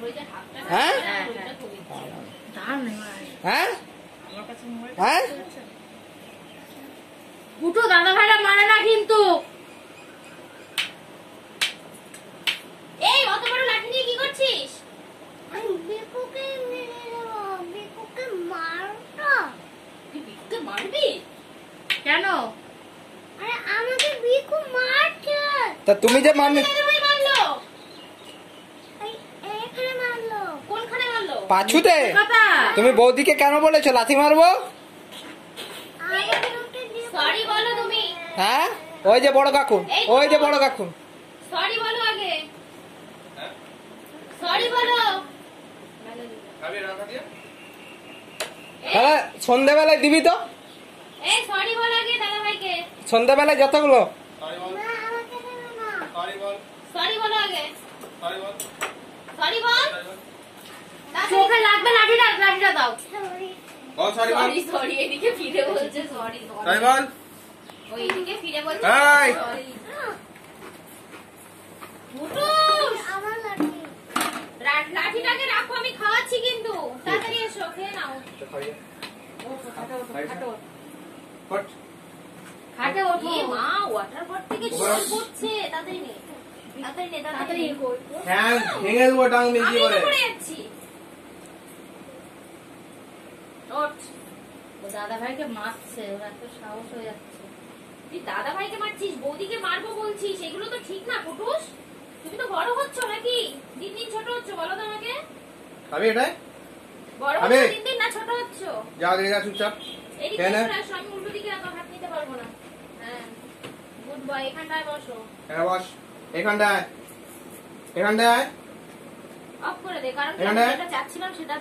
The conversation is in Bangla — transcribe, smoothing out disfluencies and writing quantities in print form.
হ্যাঁ হ্যাঁ হ্যাঁ কুটু দাদা ভাইরা মারে না কিন্তু। এই অত বড় লাঠি নিয়ে কি করছিস? আমি বিকুকে মেরে দেব। বিকুকে মারতো। তুই বিকুকে মারবি কেন? আরে আমাকে বিকু মারছে। তা তুমি যে মারলে মারলো এখানে মারলো। কোনখানে মারলো? পাছুতে। তুমি বৌদিকে কেন বলেছো লাথি মারবো? সরি বলো তুমি। হ্যাঁ ওই যে বড় কাকুন, ওই যে বড় কাকুন। সরি বলো আগে, সরি বলো। হ্যাঁ সন্ধ্যাবেলায় দিবি তো। এই সরি বল আগে দাদা ভাইকে। সন্ধ্যাবেলায় যতগুলো সরি বলো আগে, সরি বল। চোখে লাগবে লাঠিটা, লাঠিটা দাও। সরি সরি এদিকে ফিরে বলছে সরি সরি বল। ওই এদিকে ফিরে বলছে সরি। মুটুস আমার লাঠি। লাঠিটাকে রাখো, আমি খাওয়াচ্ছি কিন্তু। তাড়াতাড়ি এসো খেয়ে নাও। খাটে ওঠো, খাটে ওঠো। খাটে ওঠো। এ মা ওয়াটার বট থেকে জল পড়ছে। তাড়াতাড়ি নে, তাড়াতাড়ি নে, তাড়াতাড়ি কর। হ্যাঁ ভেঙে দেবো টাং বেশি করে। আমি পড়ে যাচ্ছি। ওঠ। ও দাদা ভাইকে মারছে, ওর এত সাহস হয়ে যাচ্ছে। তুই দাদা ভাইকে মারছিস, বৌদিকে মারবো বলছিস, এগুলো তো ঠিক না কুটুস। তুমি তো বড় হচ্ছ নাকি দিন দিন ছোট হচ্ছ? বলো তো আমাকে। খাবি এটা? বড় হচ্ছ দিন দিন না ছোট হচ্ছ? যা দেখে চুপচাপ। এদিকে আসো, আমি উল্টো দিকে এত হাত নিতে পারবো না। হ্যাঁ গুড বয়, এখানটায় বসো। হ্যাঁ বস এখানটায়, এখানটায় অফ করে দে, কারণ আমি যেটা চাচ্ছিলাম সেটা